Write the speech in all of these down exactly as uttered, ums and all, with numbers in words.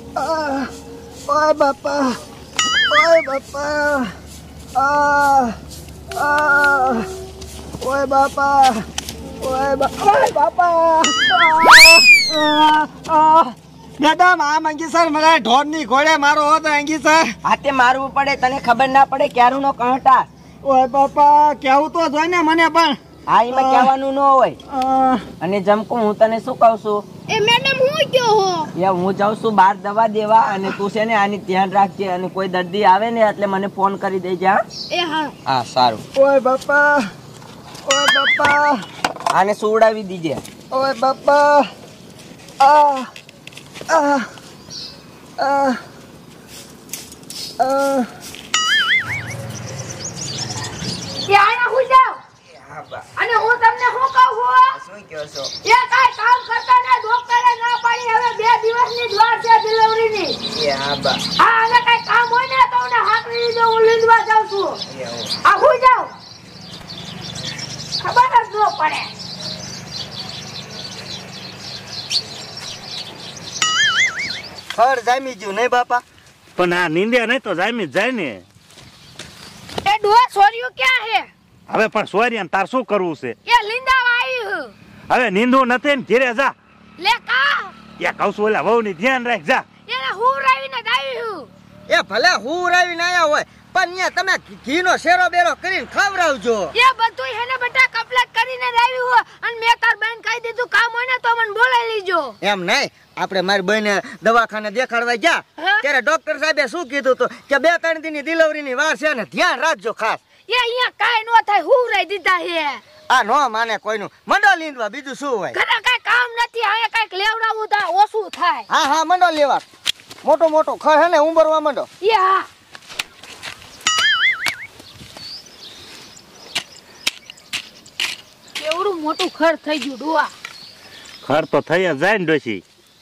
ઓય બાપા, ઓય બાપા, આ આ ઓય બાપા, ઓય બાપા, ઓય બાપા, મેડમ આ મંગી સર મને ઢોર ની ઘોડે મારો હતો અંગી સર. હાથે મારવું પડે, તને ખબર ના પડે ક્યારું નો કહટા. ઓય બાપા કેવું તો જોઈ ને મને પણ. હા એમાં કહેવાનું ન હોય. અને જમકુ હું તને શું કહું છું એ મેડમ હું કયો હો યા હું જાઉં છું બહાર દવા દેવા, અને તું છે ને આની ધ્યાન રાખજે, અને કોઈ દર્દી આવે ને એટલે મને ફોન કરી દેજે. એ હા હા સારું. ઓય બાપા, ઓય બાપા, આને સુવડાવી દીજે. ઓય બાપા, આ આ આ આ આયા હું જાવ. અને હું તમને શું કહું છું, શું કહો છો? એ કાઈ કામ કરતા ને ડોક્ટરે ના પાડી, હવે બે દિવસની જ વાર છે ડિલિવરીની. એ હા બા. હા હવે કાઈ કામ હોય ને તો મને હાકરી દીધો, હું લીંદવા જાઉં છું. આ હું જાઉં ખબર જ ન પડે. ફળ જામી ગયું નહીં બાપા? પણ આ નીંદ્યા નહીં તો જામી જ જાય ને. એ ડોહ સોર્યું ક્યાં હે? હવે પણ સોરિયાન તાર શું કરવું છે? એ લીંદાવા આવી હું. હવે નીંદવું નથી ને ઘેરે જા. લે કા એ કહું છું ઓલા વહુ ની ધ્યાન રાખ જા. એને હું રાવીને દાવી હું. એ ભલે હું રાવીને આયા હોય પણ અહીંયા તમે ઘીનો શેરો બેરો કરીને ખવડાવજો. એ બધું હેને બેટા કપલેટ કરીને રાવી હો, અને મેં તાર બેન કહી દીધું કામ હોય ને તો મને બોલાવી લીજો. એમ નહીં, આપણે મારી બહેને દવાખાને દેખાડવા ગયા ત્યારે ડોક્ટર સાહેબે શું કીધું હતું કે બે ત્રણ દિનની ડિલિવરીની વાર છે ને ધ્યાન રાખજો ખાસ. એ અહીંયા કાઈ નો થાય, હું રાઈ દીધા હે. આ નો માને કોઈનું મંડો લીંદવા, બીજું શું હોય? ઘરે કાઈ કામ નથી, અહીંયા કાઈક લેવડાવું તો ઓછું થાય. હા હા મંડો લેવા, મોટો મોટો ખર હે ને ઉંબરવા મંડો. એ હા કેવડું મોટું ખર થઈ ગયું ડોવા. ખર તો થઈ જ જાય ને ડોશી.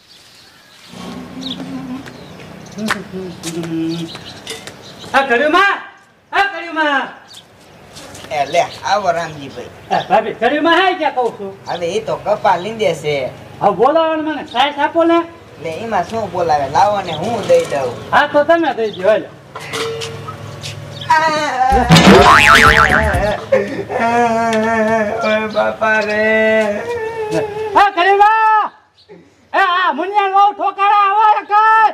આ કર્યું માં, આ કર્યું માં. એ લે આવો રામજીભાઈ. ભાભી કર્યું માં હાય ક્યાં કહું છું. હવે એ તો કપા લીંદે છે. હવે બોલાવો મને સાઈસ આપો ને. એટલે એમાં શું બોલાવે, લાવો ને હું દઈ દઉં. હા તો તમે દઈ દો. હાલો ઓય બાપા રે. હા કર્યું માં. એ આ મુનિયા નો ઠોકાડા આવે કર.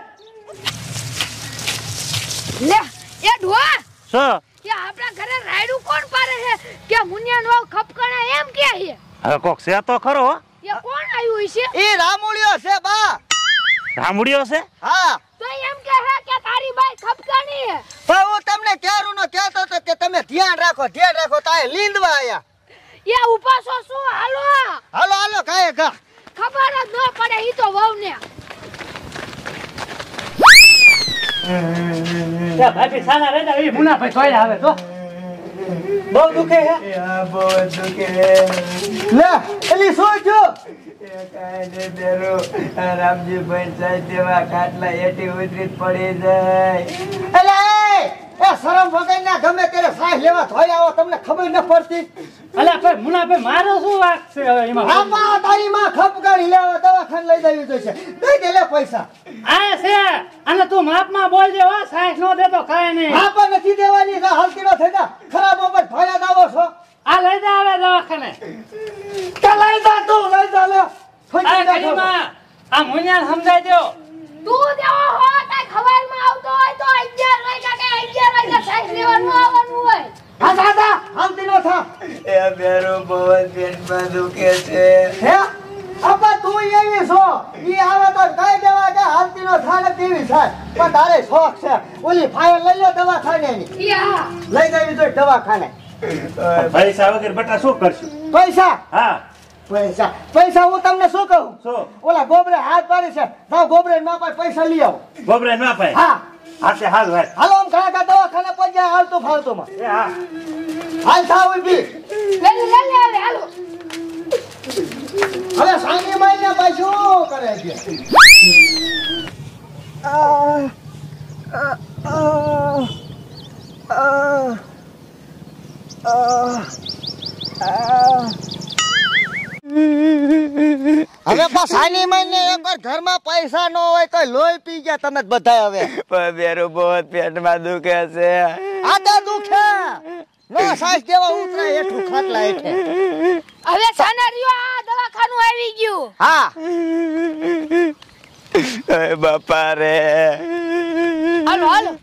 લે એ ડોવા, શું? કે આપણા ઘરે રાયડું કોણ પારે છે કે મુનિયા નો ખપકણા એમ કે છે? હવે કોક છે તો ખરો. એ કોણ આવ્યું છે? એ રામુડિયો છે બા. રામુડિયો છે? હા તો એમ કે હે કે તારી બાઈ ખપકાણી છે. પણ હું તમને ક્યારું નો કહેતો હતો કે તમે ધ્યાન રાખો ધ્યાન રાખો, તાય લીંદવા આયા. એ ઉપાસો શું? હાલો હાલો હાલો કાય કા ખબર જ ન પડે ઈ તો વહુ ને. ભાભી સાના રેડા એ મુનાભાઈ તોય આવે તો બહુ દુખે હે. આ બહુ દુખે. લે એલી શું જો એ કાઈ ને બેરો રામજીભાઈ સાહેબ દેવા ખાટલા એટી ઉતરી પડી જાય. એલા એ એ શરમ વગરના ગમે ત્યારે સાહ લેવા થોઈ આવો, તમને ખબર ન પડતી? અલા ભાઈ મુનાભાઈ મારો શું વાક છે હવે એમાં? આપા તારી માં ખપકાડી લેવા દવાખાને લઈ જવી જોઈશે. દઈ દે લે પૈસા. આ છે અને તું માપમાં બોલજે હો, સાઈસ નો દેતો કાઈ નહીં. આપા નથી દેવાની, ના હલતી નો થઈ જા. ખરાબ ઉપર ભોળા દાવો છો. આ લઈ જા હવે દવાખાને. કે લઈ જા તું, લઈ જા લે. આ કરીમાં આ મુનિયાને સમજાઈ દો. તું દેવો હો તાય ખવારમાં આવતો હોય તો અગિયાર વાગ્યા કે અગિયાર વાગ્યા સાઈઝ લેવાનું આવવાનું હોય. હા દાદા હલતી નો થા. એ બેરો બહુ પેટમાં દુખે છે. હે આપા તું એવી છો, ઈ આવે તો કઈ દેવા કે હલતી નો થા ને તેવી થાય. પણ તારે શોખ છે, ઓલી ફાયર લઈ લો દવાખાને ની. યા લઈ જવી જોઈએ દવાખાને. પૈસા વગર બટા શું કરશું? પૈસા હા પૈસા પૈસા હું તમને શું કહું? શું? ઓલા ગોબરે હાથ પાડી છે, જાઓ ગોબરે ના પાડે પૈસા લઈ આવો. ગોબરે ના પાય. હા હાથે હાલ ભાઈ. હાલો આમ ઘણા ઘણા દવાખાને પહોંચ્યા હાલતું ફાલતું માં. એ હા હાલ થાવ ઊભી. લે લે લે લે હાલો. હવે સાંગી માઈને ભાઈ શું કરે છે? આ આ આ આ હવે અલા સાની મહિને એકવાર ઘરમાં પૈસા ન હોય તો લોહી પી ગયા તમે બધા હવે પણ બેરું બહુ પેટમાં દુખે છે આદા દુખે નો સાસ દેવા ઉતરા હેઠું ખાટલા હેઠે હવે સાનારીઓ આ દવાખાનું આવી ગયું હા એ બાપા રે હાલો હાલો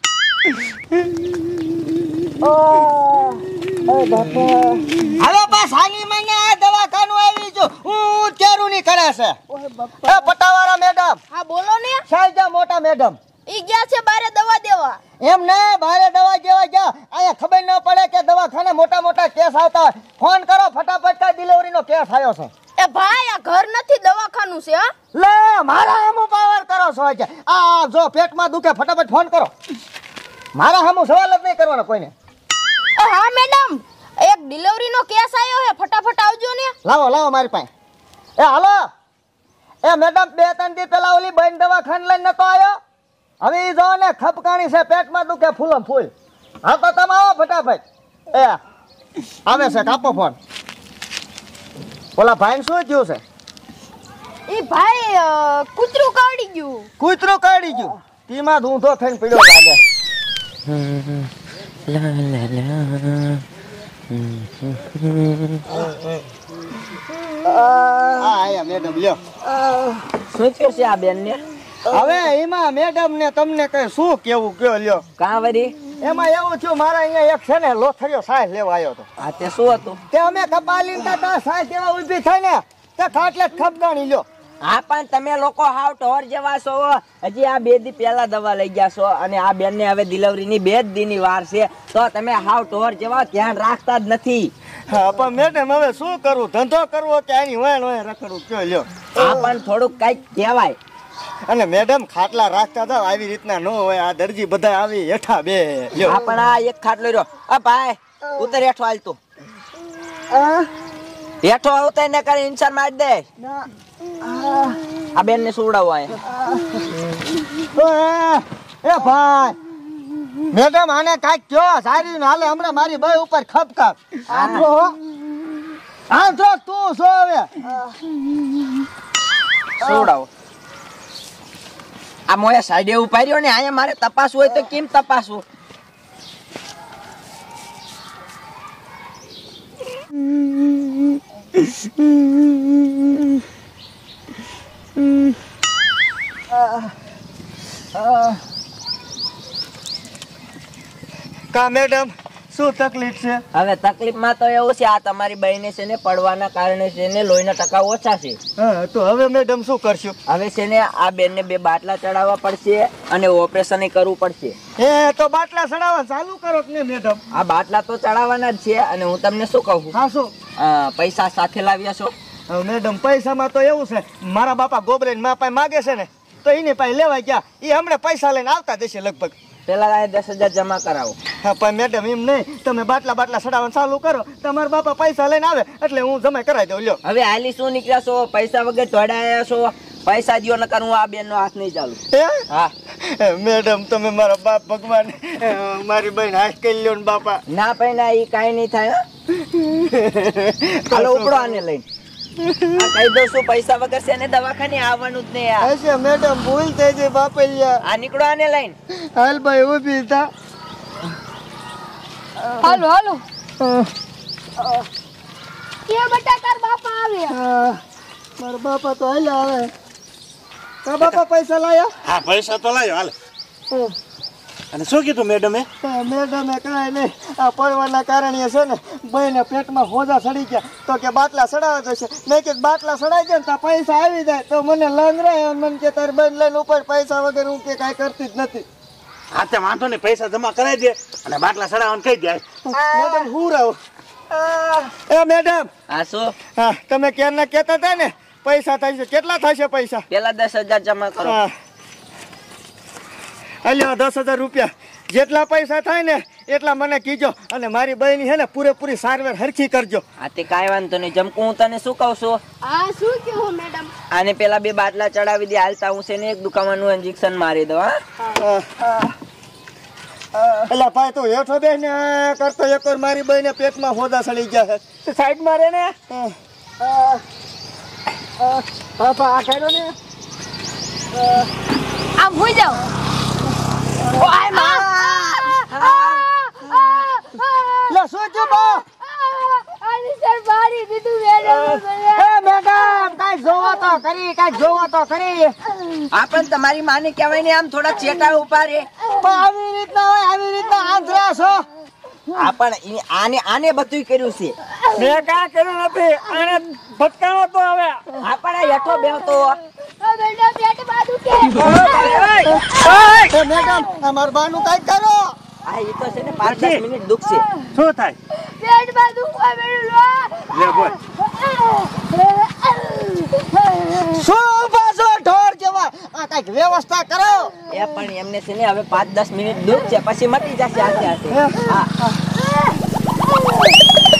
ઓ એ બાપા હવે બસ સાની મહિને આ દવાખાનું આવી જો હું કેરું ની કરે છે ઓય બાપા એ પટાવાળા મેડમ હા બોલો ને સાઈજા મોટા મેડમ ઈ ગયા છે બારે દવા દેવા એમ ને બારે દવા જેવા જા આયા ખબર ન પડે કે દવાખાને મોટા મોટા કેસ આવતા હોય ફોન કરો ફટાફટ કા ડિલિવરી નો કેસ આવ્યો છે એ ભાઈ આ ઘર નથી દવાખાનું છે હા લે મારા હામુ પાવર કરો છો આજે આ જો પેટમાં દુખે ફટાફટ ફોન કરો મારા હામુ સવાલ જ નહીં કરવાનો કોઈને એ હા મેડમ એક ડિલિવરી નો કેસ આવ્યો છે ફટાફટ આવજો ને લાવો લાવો મારી પાસે એ હાલો એ મેડમ બે ત્રણ દી પેલા ઓલી બહેન દવાખાને લઈને નતો આવ્યો હવે ઈ જો ને ખપકાણી છે પેટમાં દુખે ફૂલમ ફૂલ હા તો તમે આવો ફટાફટ એ આવે છે કાપો ફોન ઓલા ભાઈ શું થયું છે એ ભાઈ અ, કૂતરું કાઢી ગયું કૂતરું કાઢી ગયું તીમાં ઊંધો થઈને પીડ્યો લાગે આ આયા મેડમ લ્યો શું થયું છે આ બેન ને હવે એમાં મેડમ ને તમને કઈ શું કેવું કયો લ્યો કાં વરી એમાં એવું થયું મારા અહીંયા એક છે ને લોથરિયો સાહેબ લેવા આવ્યો હતો આ તે શું હતું તે અમે કપાલી તા સાહેબ જેવા ઊભી થઈ ને તે ખાટલે ખપગાણી લ્યો હા પણ તમે લોકો હાવ ઢોર જેવા છો હજી આ બે દી પહેલા દવા લઈ ગયા છો અને આ બેન ને હવે ડિલિવરી ની બે જ દી ની વાર છે તો તમે હાવ ઢોર જેવા ધ્યાન રાખતા જ નથી હા પણ મેડમ હવે શું કરવું ધંધો કરવો કે આની હોય હોય રખડવું કયો લ્યો આ પણ થોડુંક કઈક કહેવાય અને મેડમ ખાટલા રાખતા હતા આવી રીતના ન હોય આ દરજી બધા આવી હેઠા બે લ્યો હા પણ આ એક ખાટલો રહ્યો આ ભાઈ ઉતર હેઠો હાલ તું હેઠો ઉતર ને કરી ઇન્સાન મારી દે આ બેન ને સુવડાવો અહીંયા એ ભાઈ મેડમ આને કાંઈક કયો સારી હાલે હમણાં મારી ભાઈ ઉપર ખપકાપ આંધળો હો આંધળો તું છો હવે સુવડાવો આ મોયા સાઈડે ઉભા રહ્યો ને અહીંયા મારે તપાસવું હોય તો કેમ તપાસવું કા મેડમ શું તકલીફ છે હવે તકલીફમાં તો એવું છે આ તમારી બહેને છે ને પડવાના કારણે છે ને લોહીના ટકા ઓછા છે હા તો હવે મેડમ શું કરશું હવે છે ને આ બેનને બે બાટલા ચડાવવા પડશે અને ઓપરેશન કરવું પડશે એ તો બાટલા ચડાવવા ચાલુ કરો કે ને મેડમ આ બાટલા તો ચડાવવાના જ છે અને હું તમને શું કહું હા શું અ, પૈસા સાથે લાવ્યા છો હવે મેડમ પૈસામાં તો એવું છે મારા બાપા ગોબરે મા પાસે માગે છે ને તો એને પાસે લેવા ગયા એ હમણાં પૈસા લઈને આવતા જશે લગભગ પેલા આ દસ હજાર જમા કરાવો હા પણ મેડમ એમ નહીં તમે બાટલા બાટલા ચડાવવાનું ચાલુ કરો તમારા બાપા પૈસા લઈને આવે એટલે હું જમા કરાવી દઉં લ્યો હવે હાલી શું નીકળ્યા છો પૈસા વગર દોડાયા છો પૈસા દિયો નકર હું આ બેનનો હાથ નહીં ચાલુ એ હા મેડમ તમે મારા બાપ ભગવાન મારી બહેન હાથ કરી લ્યો ને બાપા ના પૈના એ કાંઈ નહીં થાય હો. હાલો ઉપડો આને લઈને આ કહી દઉં છું પૈસા વગર છે ને દવાખાને આવવાનું જ નહીં આ. હશે મેડમ ભૂલ થઈ ગઈ બાપલિયા આ નીકળો આને લઈને હાલ ભાઈ ઊભી થા હાલો હાલો કે બેટા તાર બાપા આવ્યા મારા બાપા તો હાલ્યા આવે કા બાપા પૈસા લાયા હા પૈસા તો લાવ્યો હાલ અને શું કીધું મેડમે મેડમે કાંઈ નહીં આ પડવાના કારણે છે ને ભાઈને પેટમાં હોજા સડી ગયા તો કે બાટલા સડાવવા જશે મેં કીધું બાટલા સડાઈ જાય ને ત્યાં પૈસા આવી જાય તો મને લંગરાય મને કે તારી બેન લઈને ઉપર પૈસા વગર હું કે કાંઈ કરતી જ નથી હા તે વાંધો નહીં પૈસા જમા કરાવી દે અને બાટલા ચડાવવાનું કહી દે મેડમ હું રહું એ મેડમ આ શું હા તમે ક્યારના કહેતા હતા ને પૈસા થાય છે કેટલા થશે પૈસા પેલા દસ હજાર જમા કરો હા અલ્યા દસ હજાર રૂપિયા જેટલા પૈસા થાય ને એટલા મને કીજો અને મારી બહેની છે ને પૂરેપૂરી સારવાર હરખી કરજો આ તે કાંઈ વાંધો નહીં જમકું હું તને શું કહું છું આ શું કહો મેડમ આને પેલા બે બાટલા ચડાવી દે હાલતા હું છે ને એક દુકાનનું ઇન્જેક્શન મારી દઉં હા એટલે ભાઈ તું હેઠો બે ને કરતો એક વાર મારી બહેને પેટમાં હોદા સડી ગયા છે સાઈડ મારે ને પાપા આ કાઢો ને આમ હોઈ જાઓ ઓય માં લે શું થયું બા આની સર બારી દીધું મેડમ એ મેડમ કાઈ જોવો તો કરી કાઈ જોવો તો કરી આ પણ તમારી માને કહેવાય ને આમ થોડા ચેટા ઉભા રે આવી રીતના હોય આવી રીતના આંધળા છો આ પણ ઈ- આને આને બધું કર્યું છે મેં કાંઈ કર્યું નથી આને ભટકાણો તો હવે આ પણ આ હેઠો બેહતો મેડમ પેટ બાદુ કે એ મેડમ અમાર બાનું કાઈ કરો આ ઈ તો છે ને પાંચ દસ મિનિટ દુખશે શું થાય પેટ બાદુ કોઈ મેડમ લે બોલ શું પાછો ઢોર જેવા આ કાઈક વ્યવસ્થા કરો એ પણ એમને છે ને હવે પાંચ દસ મિનિટ દુખ છે પછી મટી જશે આસ્તે આસ્તે હા